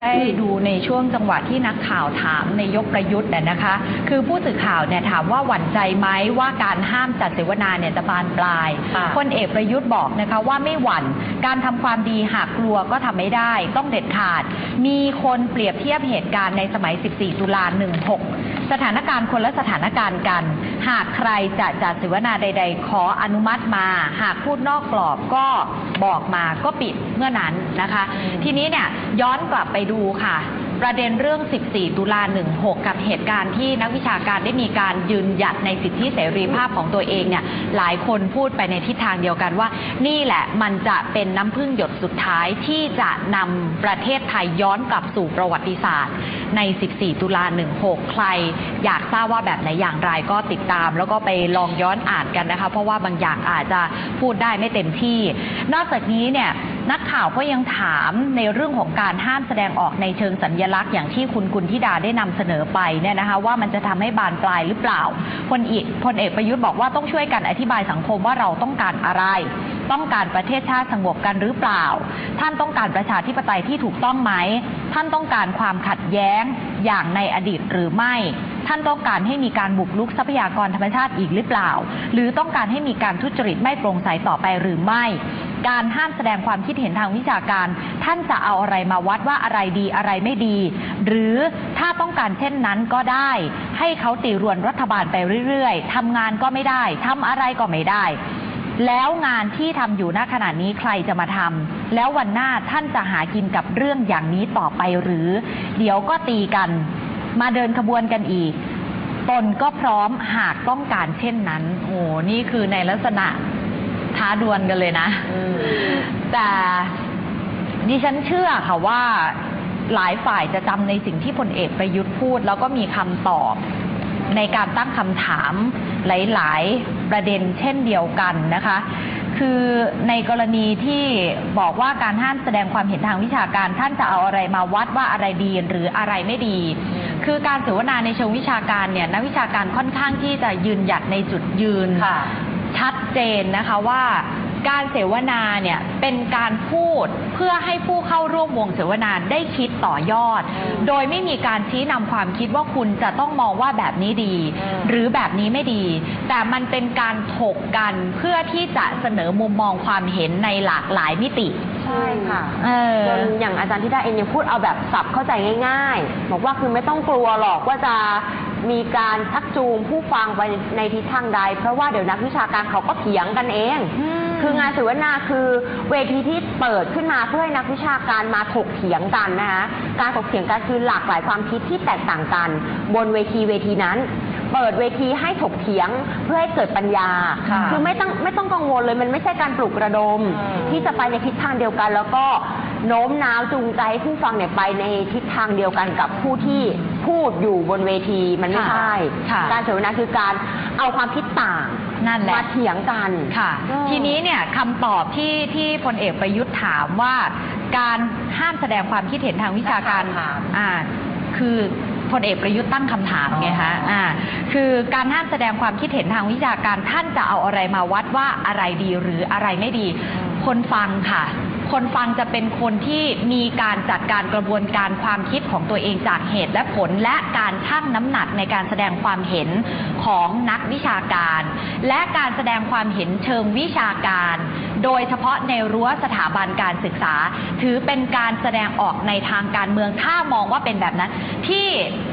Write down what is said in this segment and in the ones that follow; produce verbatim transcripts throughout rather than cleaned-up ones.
ได้ดูในช่วงจังหวะที่นักข่าวถามนายกประยุทธ์เนี่ยนะคะคือผู้สื่อข่าวเนี่ยถามว่าหวั่นใจไหมว่าการห้ามจัดเสวนาเนี่ยจะบานปลายพลเอกประยุทธ์บอกนะคะว่าไม่หวั่นการทำความดีหากกลัวก็ทำไม่ได้ต้องเด็ดขาดมีคนเปรียบเทียบเหตุการณ์ในสมัยสิบสี่ตุลาหนึ่งหกสถานการณ์คนละสถานการณ์กันหากใครจะจัดเสวนาใดๆขออนุมัติมาหากพูดนอกกรอบก็บอกมาก็ปิดเมื่อนั้นนะคะทีนี้เนี่ยย้อนกลับไปดูค่ะประเด็นเรื่องสิบสี่ตุลาหนึ่งหกกับเหตุการณ์ที่นักวิชาการได้มีการยืนหยัดในสิทธิเสรีภาพของตัวเองเนี่ยหลายคนพูดไปในทิศทางเดียวกันว่านี่แหละมันจะเป็นน้ำพึ่งหยดสุดท้ายที่จะนำประเทศไทยย้อนกลับสู่ประวัติศาสตร์ในสิบสี่ตุลาหนึ่งหกใครอยากทราบว่าแบบไหนอย่างไรก็ติดตามแล้วก็ไปลองย้อนอ่านกันนะคะเพราะว่าบางอย่างอาจจะพูดได้ไม่เต็มที่นอกจากนี้เนี่ยนักข่าวก็ยังถามในเรื่องของการห้ามแสดงออกในเชิงสัญลักษณ์อย่างที่คุณกุลธิดาได้นำเสนอไปเนี่ยนะคะว่ามันจะทำให้บานปลายหรือเปล่าพลเอกพลเอกประยุทธ์บอกว่าต้องช่วยกันอธิบายสังคมว่าเราต้องการอะไรต้องการประเทศชาติสงบกันหรือเปล่าท่านต้องการประชาธิปไตยที่ถูกต้องไหมท่านต้องการความขัดแย้งอย่างในอดีตหรือไม่ท่านต้องการให้มีการบุกรุกทรัพยากรธรรมชาติอีกหรือเปล่าหรือต้องการให้มีการทุจริตไม่โปร่งใสต่อไปหรือไม่การห้ามแสดงความคิดเห็นทางวิชาการท่านจะเอาอะไรมาวัดว่าอะไรดีอะไรไม่ดีหรือถ้าต้องการเช่นนั้นก็ได้ให้เขาตีรวนรัฐบาลไปเรื่อยๆทำงานก็ไม่ได้ทำอะไรก็ไม่ได้แล้วงานที่ทำอยู่ณขณะนี้ใครจะมาทำแล้ววันหน้าท่านจะหากินกับเรื่องอย่างนี้ต่อไปหรือเดี๋ยวก็ตีกันมาเดินขบวนกันอีกตนก็พร้อมหากต้องการเช่นนั้นโอ้นี่คือในลักษณะท้าดวลกันเลยนะแต่ดิฉันเชื่อค่ะว่าหลายฝ่ายจะจำในสิ่งที่พลเอกประยุทธ์พูดแล้วก็มีคำตอบในการตั้งคำถามหลายๆประเด็นเช่นเดียวกันนะคะคือในกรณีที่บอกว่าการห้ามแสดงความเห็นทางวิชาการท่านจะเอาอะไรมาวัดว่าอะไรดีหรืออะไรไม่ดีคือการเสวนาในเชิงวิชาการเนี่ยนักวิชาการค่อนข้างที่จะยืนหยัดในจุดยืนชัดเจนนะคะว่าการเสวนาเนี่ยเป็นการพูดเพื่อให้ผู้เข้าร่วมวงเสวนาได้คิดต่อยอดโดยไม่มีการชี้นำความคิดว่าคุณจะต้องมองว่าแบบนี้ดีหรือแบบนี้ไม่ดีแต่มันเป็นการถกกันเพื่อที่จะเสนอมุมมองความเห็นในหลากหลายมิติใช่ค่ะจนอย่างอาจารย์ธิดาเองยังพูดเอาแบบสับเข้าใจง่ายๆบอกว่าคือไม่ต้องกลัวหรอกว่าจะมีการชักจูงผู้ฟังไปในทิศทางใดเพราะว่าเดี๋ยวนักวิชาการเขาก็เถียงกันเองคืองานเสวนาคือเวทีที่เปิดขึ้นมาเพื่อให้นักวิชาการมาถกเถียงกันนะคะการถกเถียงกันคือหลากหลายความคิดที่แตกต่างกันบนเวทีเวทีนั้นเปิดเวทีให้ถกเถียงเพื่อให้เกิดปัญญาคือไม่ต้องไม่ต้องกังวลเลยมันไม่ใช่การปลุกระดมที่จะไปในทิศทางเดียวกันแล้วก็โน้มน้าวจูงใจให้ผู้ฟังเนี่ยไปในทิศทางเดียวกันกับผู้ที่พูดอยู่บนเวทีมันไม่ใช่การเสวนาคือการเอาความคิดต่างนั่นแหละมาเถียงกันค่ะทีนี้เนี่ยคำตอบที่ที่พลเอกประยุทธ์ถามว่าการห้ามแสดงความคิดเห็นทางวิชาการอ่าคือพลเอกประยุทธ์ตั้งคำถามไงคะอ่าคือการห้ามแสดงความคิดเห็นทางวิชาการท่านจะเอาอะไรมาวัดว่าอะไรดีหรืออะไรไม่ดีคนฟังค่ะคนฟังจะเป็นคนที่มีการจัดการกระบวนการความคิดของตัวเองจากเหตุและผลและการชั่งน้ำหนักในการแสดงความเห็นของนักวิชาการและการแสดงความเห็นเชิงวิชาการโดยเฉพาะในรั้วสถาบันการศึกษาถือเป็นการแสดงออกในทางการเมืองถ้ามองว่าเป็นแบบนั้นที่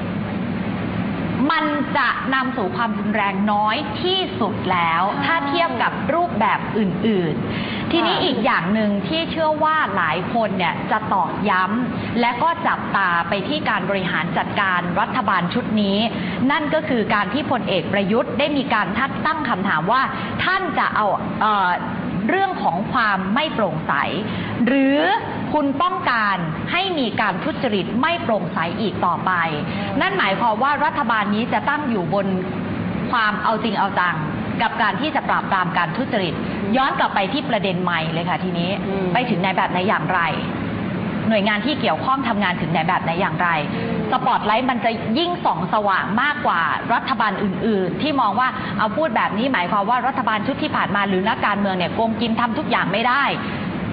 มันจะนำสู่ความรุนแรงน้อยที่สุดแล้วถ้าเทียบกับรูปแบบอื่นๆทีนี้อีกอย่างหนึ่งที่เชื่อว่าหลายคนเนี่ยจะตอกย้ำและก็จับตาไปที่การบริหารจัดการรัฐบาลชุดนี้นั่นก็คือการที่พลเอกประยุทธ์ได้มีการตั้งคำถามว่าท่านจะเอาเอ่อเรื่องของความไม่โปร่งใสหรือคุณต้องการให้มีการทุจริตไม่โปร่งใสอีกต่อไปนั่นหมายความว่ารัฐบาลนี้จะตั้งอยู่บนความเอาจริงเอาจังกับการที่จะปราบปรามการทุจริตย้อนกลับไปที่ประเด็นใหม่เลยค่ะทีนี้ไปถึงในแบบไหนอย่างไรหน่วยงานที่เกี่ยวข้องทำงานถึงในแบบไหนอย่างไรสปอตไลท์มันจะยิ่งส่องสว่างมากกว่ารัฐบาลอื่นๆที่มองว่าเอาพูดแบบนี้หมายความว่ารัฐบาลชุดที่ผ่านมาหรือนักการเมืองเนี่ยโกงกินทำทุกอย่างไม่ได้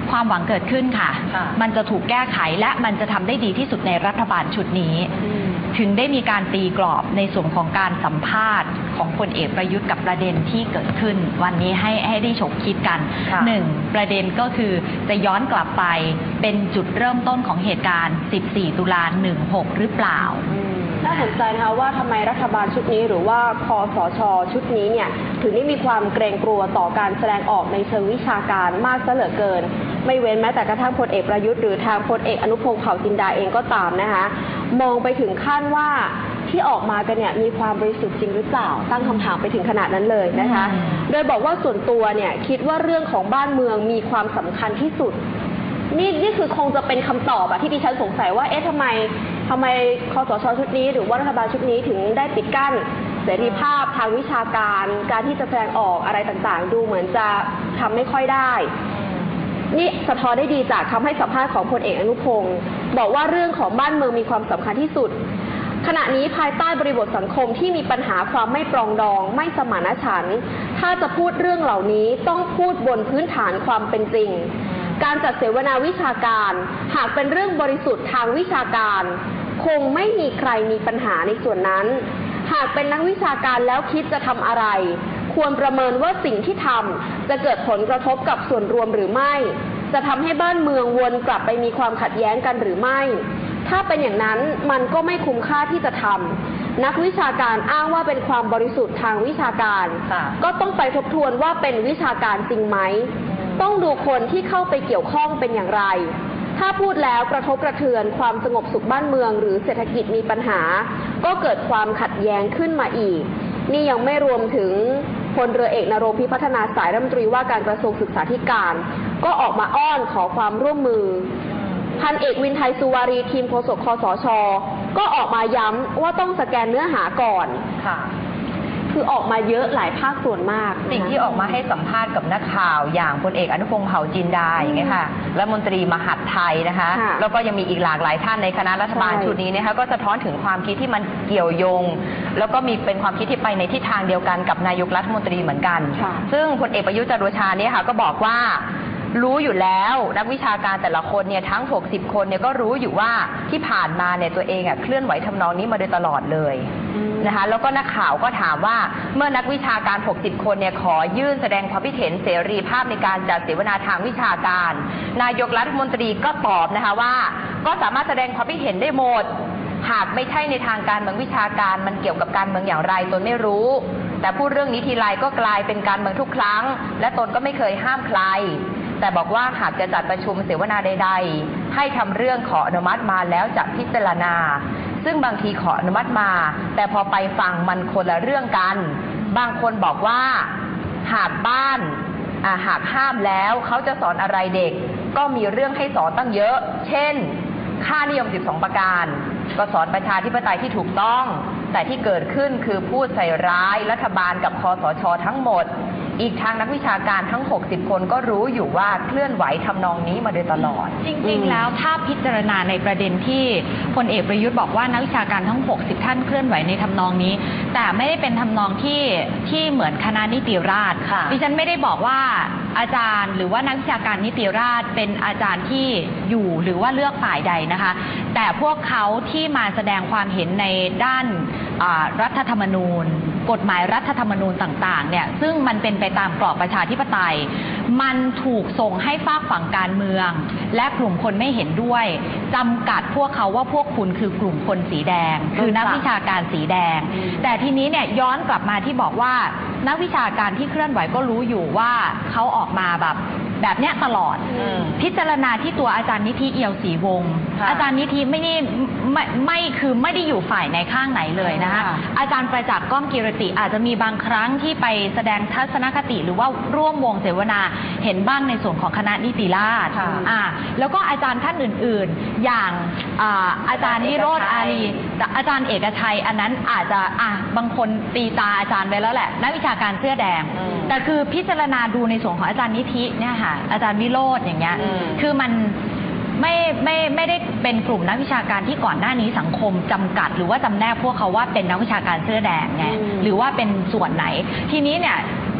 ความหวังเกิดขึ้นค่ะ มันจะถูกแก้ไขและมันจะทำได้ดีที่สุดในรัฐบาลชุดนี้ถึงได้มีการตีกรอบในส่วนของการสัมภาษณ์ของพลเอกประยุทธ์กับประเด็นที่เกิดขึ้นวันนี้ให้ให้ได้ฉกคิดกันหนึ่งประเด็นก็คือจะย้อนกลับไปเป็นจุดเริ่มต้นของเหตุการณ์สิบสี่ตุลาหนึ่งหกหรือเปล่าน่าสนใจนะคะว่าทำไมรัฐบาลชุดนี้หรือว่าคสช.ชุดนี้เนี่ยถึงได้มีความเกรงกลัวต่อการแสดงออกในเชิงวิชาการมากซะเหลือเกินไม่เว้นแม้แต่กระทั่งพลเอกประยุทธ์หรือทางพลเอกอนุพงษ์เผ่าจินดาเองก็ตามนะคะมองไปถึงขั้นว่าที่ออกมากันเนี่ยมีความบริสุทธิ์จริงหรือเปล่าตั้งคำถามไปถึงขนาดนั้นเลยนะคะโดยบอกว่าส่วนตัวเนี่ยคิดว่าเรื่องของบ้านเมืองมีความสำคัญที่สุดนี่นี่คือคงจะเป็นคำตอบอะที่ดิฉันสงสัยว่าเอ๊ะทำไมทำไมคสช.ชุดนี้หรือว่ารัฐบาลชุดนี้ถึงได้ปิดกั้นเสรีภาพทางวิชาการการที่จะแสดงออกอะไรต่างๆดูเหมือนจะทำไม่ค่อยได้นี่สะท้อนได้ดีจากคำให้สัมภาษณ์ของพลเอกอนุพงศ์บอกว่าเรื่องของบ้านเมืองมีความสำคัญที่สุดขณะนี้ภายใต้บริบทสังคมที่มีปัญหาความไม่ปรองดองไม่สมานฉันท์ถ้าจะพูดเรื่องเหล่านี้ต้องพูดบนพื้นฐานความเป็นจริงการจัดเสวนาวิชาการหากเป็นเรื่องบริสุทธิ์ทางวิชาการคงไม่มีใครมีปัญหาในส่วนนั้นหากเป็นนักวิชาการแล้วคิดจะทำอะไรควรประเมินว่าสิ่งที่ทำจะเกิดผลกระทบกับส่วนรวมหรือไม่จะทำให้บ้านเมืองวนกลับไปมีความขัดแย้งกันหรือไม่ถ้าเป็นอย่างนั้นมันก็ไม่คุ้มค่าที่จะทำนักวิชาการอ้างว่าเป็นความบริสุทธิ์ทางวิชาการก็ต้องไปทบทวนว่าเป็นวิชาการจริงไหมต้องดูคนที่เข้าไปเกี่ยวข้องเป็นอย่างไรถ้าพูดแล้วกระทบกระเทือนความสงบสุขบ้านเมืองหรือเศรษฐกิจมีปัญหาก็เกิดความขัดแย้งขึ้นมาอีกนี่ยังไม่รวมถึงพลเรือเอกณรงค์ พิพัฒนาสายรัฐมนตรีว่าการกระทรวงศึกษาธิการก็ออกมาอ้อนขอความร่วมมือพันเอกวินไทยสุวารีทีมโฆษกคสช.ก็ออกมาย้ำว่าต้องสแกนเนื้อหาก่อนค่ะคือออกมาเยอะหลายภาคส่วนมากสิ่งที่ออกมาให้สัมภาษณ์กับนักข่าวอย่างพลเอกอนุพงษ์เผ่าจินดาอย่างเงี้ยค่ะรัฐมนตรีมหาดไทยนะคะแล้วก็ยังมีอีกหลากหลายท่านในคณะรัฐบาลชุดนี้นะคะก็สะท้อนถึงความคิดที่มันเกี่ยวโยงแล้วก็มีเป็นความคิดที่ไปในทิศทางเดียวกันกับนายกรัฐมนตรีเหมือนกันซึ่งพลเอกประยุทธ์จันทร์โอชาเนี่ยค่ะก็บอกว่ารู้อยู่แล้วนักวิชาการแต่ละคนเนี่ยทั้งหกสิบคนเนี่ยก็รู้อยู่ว่าที่ผ่านมาเนี่ยตัวเองอ่ะเคลื่อนไหวทำนองนี้มาโดยตลอดเลยนะคะแล้วก็นักข่าวก็ถามว่าเมื่อนักวิชาการหกสิบคนเนี่ยขอยื่นแสดงความคิดเห็นเสรีภาพในการจัดเสวนาทางวิชาการนายกรัฐมนตรีก็ตอบนะคะว่าก็สามารถแสดงความคิดเห็นได้หมดหากไม่ใช่ในทางการเมืองวิชาการมันเกี่ยวกับการเมืองอย่างไรตนไม่รู้แต่พูดเรื่องนี้ทีไรก็กลายเป็นการเมืองทุกครั้งและตนก็ไม่เคยห้ามใครแต่บอกว่าหากจะจัดประชุมเสวนาใดๆให้ทำเรื่องขออนุมัติมาแล้วจะพิจารณาซึ่งบางทีขออนุมัติมาแต่พอไปฟังมันคนละเรื่องกันบางคนบอกว่าหากบ้านหากห้ามแล้วเขาจะสอนอะไรเด็กก็มีเรื่องให้สอนตั้งเยอะเช่นค่านิยมสิบสองประการก็สอนประชาธิปไตยที่ถูกต้องแต่ที่เกิดขึ้นคือพูดใส่ร้ายรัฐบาลกับคสช.ทั้งหมดอีกทางนักวิชาการทั้งหกสิบคนก็รู้อยู่ว่าเคลื่อนไหวทำนองนี้มาโดยตลอดจริงๆแล้วถ้าพิจารณาในประเด็นที่พลเอกประยุทธ์บอกว่านักวิชาการทั้งหกสิบท่านเคลื่อนไหวในทำนองนี้แต่ไม่ได้เป็นทำนองที่ที่เหมือนคณะนิติราษฎร์ดิฉันไม่ได้บอกว่าอาจารย์หรือว่านักวิชาการนิติราษฎร์เป็นอาจารย์ที่อยู่หรือว่าเลือกฝ่ายใดนะคะแต่พวกเขาที่มาแสดงความเห็นในด้านรัฐธรรมนูญกฎหมายรัฐธรรมนูญต่างๆเนี่ยซึ่งมันเป็นไปตามกรอบประชาธิปไตยมันถูกส่งให้ฝากฝั่งการเมืองและกลุ่มคนไม่เห็นด้วยจำกัดพวกเขาว่าพวกคุณคือกลุ่มคนสีแดงคือนักวิชาการสีแดงแต่ทีนี้เนี่ยย้อนกลับมาที่บอกว่านักวิชาการที่เคลื่อนไหวก็รู้อยู่ว่าเขาออกมาแบบแบบเนี้ยตลอดพิจารณาที่ตัวอาจารย์นิธิเอี่ยวศรีวงศ์อาจารย์นิธิไม่ได้ไม่ไม่คือไม่ได้อยู่ฝ่ายในข้างไหนเลยนะคะอาจารย์ประจักษ์ก้องกิรติอาจจะมีบางครั้งที่ไปแสดงทัศนคติหรือว่าร่วมวงเสวนาเห็นบ้างในส่วนของคณะนิติราษฎร์อ่าแล้วก็อาจารย์ท่านอื่นๆอย่างอ่าอาจารย์นิโรธอารีอาจารย์เอกชัยอันนั้นอาจจะอ่ะบางคนตีตาอาจารย์ไปแล้วแหละนักวิชาการเสื้อแดงแต่คือพิจารณาดูในส่วนของอาจารย์นิธิเนี่ยค่ะอาจารย์วิโรจน์อย่างเงี้ยคือมันไม่ไม่ไม่ได้เป็นกลุ่มนักวิชาการที่ก่อนหน้านี้สังคมจำกัดหรือว่าจำแนกพวกเขาว่าเป็นนักวิชาการเสื้อแดงไงหรือว่าเป็นส่วนไหนทีนี้เนี่ย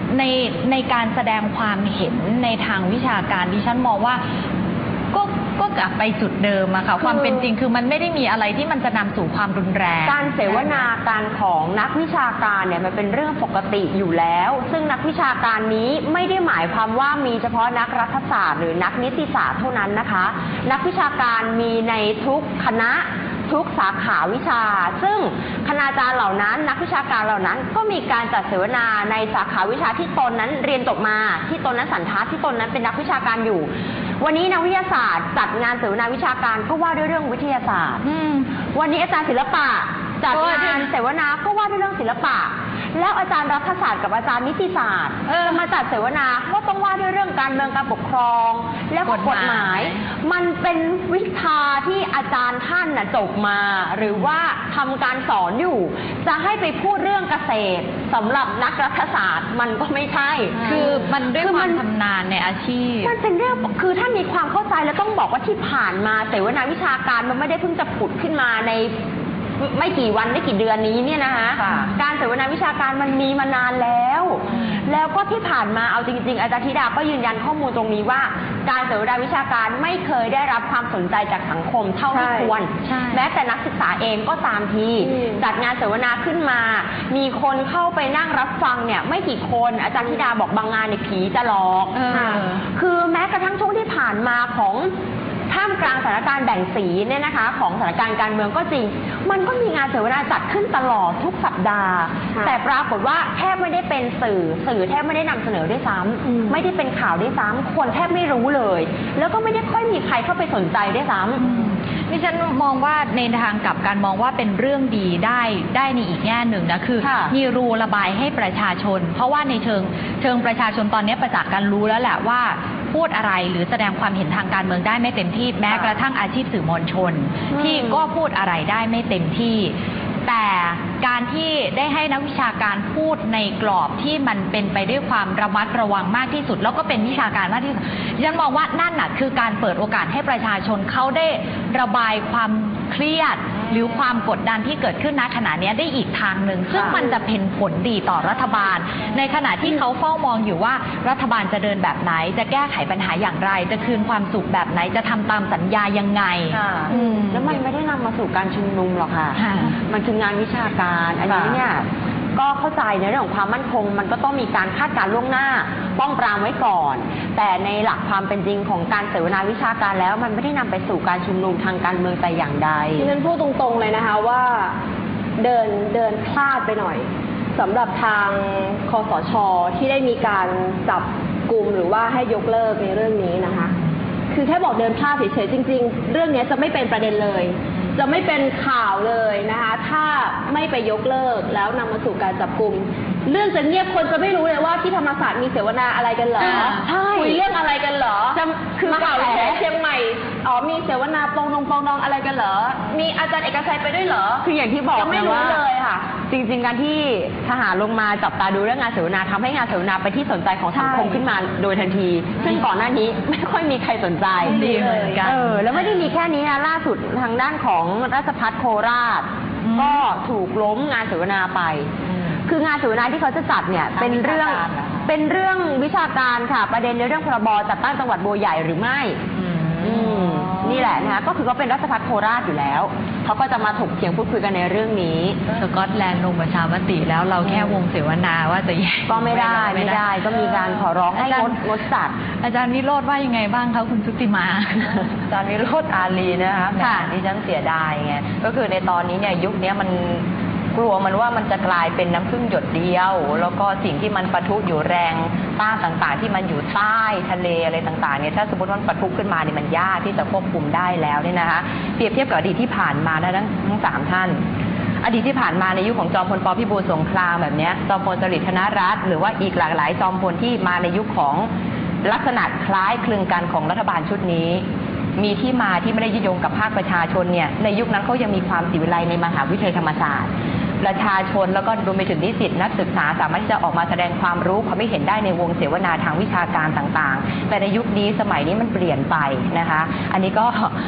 ในในการแสดงความเห็นในทางวิชาการดิฉันมองว่าก็ก็กลับไปจุดเดิมอะค่ะความเป็นจริงคือมันไม่ได้มีอะไรที่มันจะนำสู่ความรุนแรงการเสวนาการของนักวิชาการเนี่ยมันเป็นเรื่องปกติอยู่แล้ว ซึ่งนักวิชาการนี้ไม่ได้หมายความว่ามีเฉพาะนักรัฐศาสตร์หรือนักนิติศาสตร์เท่านั้นนะคะ นักวิชาการมีในทุกคณะทุกสาขาวิชาซึ่งคณาจารย์เหล่านั้นนักวิชาการเหล่านั้นก็มีการจัดเสวนาในสาขาวิชาที่ตนนั้นเรียนจบมาที่ตนนั้นสันทัดที่ตนนั้นเป็นนักวิชาการอยู่วันนี้นักวิทยาศาสตร์จัดงานเสวนาวิชาการก็ว่าด้วยเรื่องวิทยาศาสตร์วันนี้อาจารย์ศิลปะจัดงานเสวนาก็ว่าด้วยเรื่องศิลปะแล้วอาจารย์รัฐศาสตร์กับอาจารย์นิติศาสตร์จะมาจัดเสวนาก็ต้องว่าด้วยเรื่องการเมืองการปกครองแล้วก็กฎหมายมันเป็นวิชาที่อาจารย์ท่านน่ะจบมาหรือว่าทำการสอนอยู่จะให้ไปพูดเรื่องเกษตรสำหรับนักรัฐศาสตร์มันก็ไม่ใช่คือมันด้วยความชำนาญในอาชีพมันเป็นเรื่องคือถ้ามีความเข้าใจแล้วต้องบอกว่าที่ผ่านมาเสวนาวิชาการมันไม่ได้เพิ่งจะผุดขึ้นมาในไม่กี่วันไม่กี่เดือนนี้เนี่ยนะคะการเสวนาวิชาการมันมีมานานแล้วแล้วก็ที่ผ่านมาเอาจริงๆอาจารย์ธิดาก็ยืนยันข้อมูลตรงนี้ว่าการเสวนาวิชาการไม่เคยได้รับความสนใจจากสังคมเท่าที่ควรแม้แต่นักศึกษาเองก็ตามทีจัดงานเสวนาขึ้นมามีคนเข้าไปนั่งรับฟังเนี่ยไม่กี่คนอาจารย์ธิดาบอกบางงานเนี่ยผีจะหลอกคือแม้กระทั่งช่วงที่ผ่านมาของท่ามกลางสถานการณ์แบ่งสีเนี่ยนะคะของสถานการณ์การเมืองก็จริงมันก็มีงานเสวนาจัดขึ้นตลอดทุกสัปดาห์แต่ปรากฏว่าแทบไม่ได้เป็นสื่อสื่อแทบไม่ได้นำเสนอด้วยซ้ำไม่ได้เป็นข่าวด้วยซ้ำคนแทบไม่รู้เลยแล้วก็ไม่ได้ค่อยมีใครเข้าไปสนใจด้วยซ้ำดิฉันมองว่าในทางกลับการมองว่าเป็นเรื่องดีได้ได้ในอีกแง่หนึ่งนะคือมีรูระบายให้ประชาชนเพราะว่าในเชิงเชิงประชาชนตอนนี้ประจักษ์กันรู้แล้วแหละว่าพูดอะไรหรือแสดงความเห็นทางการเมืองได้ไม่เต็มที่แม้กระทั่งอาชีพสื่อมวลชนที่ก็พูดอะไรได้ไม่เต็มที่แต่การที่ได้ให้นักวิชาการพูดในกรอบที่มันเป็นไปด้วยความระมัดระวังมากที่สุดแล้วก็เป็นวิชาการมากที่สุดฉันมองว่านั่นน่ะคือการเปิดโอกาสให้ประชาชนเขาได้ระบายความเครียดหรือความกดดันที่เกิดขึ้นณขณะนี้ได้อีกทางหนึ่งซึ่งมันจะเป็นผลดีต่อรัฐบาลในขณะที่เขาเฝ้ามองอยู่ว่ารัฐบาลจะเดินแบบไหนจะแก้ไขปัญหาอย่างไรจะคืนความสุขแบบไหนจะทำตามสัญญายังไงแล้วมันไม่ได้นำมาสู่การชุมนุมหรอกค่ะมันคืองานวิชาการอันนี้เนี่ยก็เข้าใจในเรื่องของความมั่นคงมันก็ต้องมีการคาดการณ์ล่วงหน้าป้องปรามไว้ก่อนแต่ในหลักความเป็นจริงของการเสวนาวิชาการแล้วมันไม่ได้นำไปสู่การชุมนุมทางการเมืองแต่อย่างใดดิฉันพูดตรงๆเลยนะคะว่าเดินเดินพลาดไปหน่อยสำหรับทางคสช.ที่ได้มีการจับกลุ่มหรือว่าให้ยกเลิกในเรื่องนี้นะคะคือแค่บอกเดินพลาดเฉยๆจริงๆเรื่องนี้จะไม่เป็นประเด็นเลยจะไม่เป็นข่าวเลยนะคะถ้าไม่ไปยกเลิกแล้วนำมาสู่การจับกุมเรื่องจะเงียบคนจะไม่รู้เลยว่าที่ธรรมศาสตร์มีเสวนาอะไรกันเหรอคุยเรื่องอะไรกันเหรอคือมหาวิทยาลัยเชียงใหม่อ๋อมีเสวนาปองนงปองนองอะไรกันเหรอมีอาจารย์เอกชัยไปด้วยเหรอคืออย่างที่บอกไม่รู้เลยค่ะจริงๆการที่ทหารลงมาจับตาดูเรื่องงานเสวนาทำให้งานเสวนาไปที่สนใจของสังคมขึ้นมาโดยทันทีซึ่งก่อนหน้านี้ไม่ค่อยมีใครสนใจดีเหมือนกันเออแล้วไม่ได้มีแค่นี้นะล่าสุดทางด้านของราชภัฏโคราชก็ถูกล้มงานเสวนาไปคืองานเสวนาที่เขาจะจัดเนี่ยเป็นเรื่องเป็นเรื่องวิชาการค่ะประเด็นในเรื่องพรบจัดตั้งจังหวัดบัวใหญ่หรือไม่นี่แหละนะคะก็คือเขาเป็นราชภัฏโคราชอยู่แล้วเขาก็จะมาถกเถียงพูดคุยกันในเรื่องนี้สกอตแลนด์ลงประชามติแล้วเราแค่วงเสวนาว่าจะแยกก็ไม่ได้ไม่ได้ก็มีการขอร้องให้งดงดจัดอาจารย์วิโรจน์ว่ายังไงบ้างคะคุณชุติมาอาจารย์วิโรจน์อารีนะคะแหมดิฉันเสียดายไงก็คือในตอนนี้เนี่ยยุคนี้มันกลัวมันว่ามันจะกลายเป็นน้ำพึ่งหยดเดียวแล้วก็สิ่งที่มันปะทุอยู่แรงต้านต่างๆที่มันอยู่ใต้ทะเลอะไรต่างๆเนี่ยถ้าสมมติว่ามันปะทุขึ้นมาเนี่ยมันยากที่จะควบคุมได้แล้วเนี่ยนะคะเปรียบเทียบกับอดีตที่ผ่านมานะทั้งทั้งสามท่านอดีตที่ผ่านมาในยุคของจอมพลป.พิบูลสงครามแบบนี้จอมพลสฤษดิ์ธนรัตน์หรือว่าอีกหลากหลายจอมพลที่มาในยุคของลักษณะคล้ายคลึงกันของรัฐบาลชุดนี้มีที่มาที่ไม่ได้ยึดโยงกับภาคประชาชนเนี่ยในยุคนั้นเขายังมีความศิวิไลในมหาวิทยาลัยธรรมศาสตร์ประชาชนแล้วก็รวมไปถึงนิสิตนักศึกษาสามารถที่จะออกมาแสดงความรู้ความไม่เห็นได้ในวงเสวนาทางวิชาการต่างๆแต่ในยุคนี้สมัยนี้มันเปลี่ยนไปนะคะอันนี้ก็พ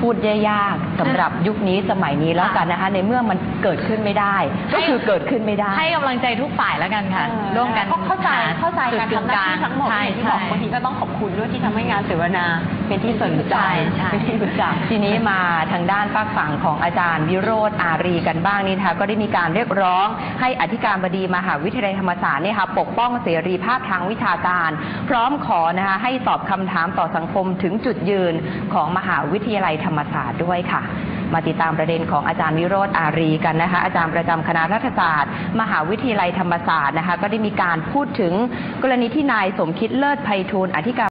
พูดได้ยากสำหรับยุคนี้สมัยนี้แล้วกันนะคะ ในเมื่อมันเกิดขึ้นไม่ได้ ก็คือเกิดขึ้นไม่ได้ให้กำลังใจทุกฝ่ายแล้วกันค่ะ ร่วมกันเพราะเข้าใจหเข้าใจการทำหน้าที่ทั้งหมดใช่อย่างที่บอกใช่บางทีก็ต้องขอบคุณด้วยที่ทำให้งานเสวนาเป็นที่สนใจใช่ใช่เป็นที่รู้จักทีนี้มาทางด้านฝากฝั่งของอาจารย์วิโรจน์อารีกันบ้างนี่นะคะก็ได้มีการเรียกร้องให้อธิการบดีมหาวิทยาลัยธรรมศาสตร์เนี่ยค่ะปกป้องเสรีภาพทางวิชาการ พร้อมขอนะคะให้ตอบคำถามต่อสังคมถึงจุดยืนของมหาวิทยาลัยธรรมศาสตร์ด้วยค่ะ มาติดตามประเด็นของอาจารย์วิโรจน์อารีกันนะคะอาจารย์ประจำคณะรัฐศาสตร์ มหาวิทยาลัยธรรมศาสตร์นะคะก็ได้มีการพูดถึงกรณีที่นายสมคิดเลิศไพฑูรย์อธิการ